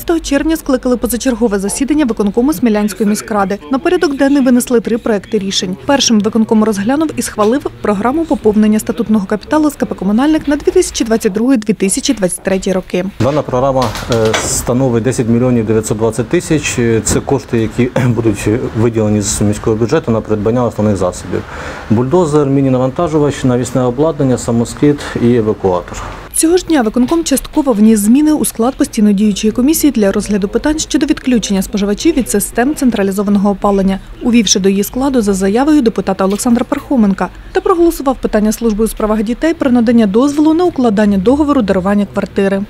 15 червня скликали позачергове засідання виконкому Смілянської міськради. На порядок денний винесли 3 проекти рішень. Першим виконком розглянув і схвалив програму поповнення статутного капіталу СКП «Комунальник» на 2022-2023 роки. Дана програма становить 10 мільйонів 920 тисяч. Це кошти, які будуть виділені з міського бюджету на придбання основних засобів. Бульдозер, міні-навантажувач, навісне обладнання, самоскид і евакуатор. Цього ж дня виконком частково вніс зміни у склад постійно діючої комісії для розгляду питань щодо відключення споживачів від систем централізованого опалення, увівши до її складу за заявою депутата Олександра Пархоменка, та проголосував питання служби у справах дітей про надання дозволу на укладання договору дарування квартири.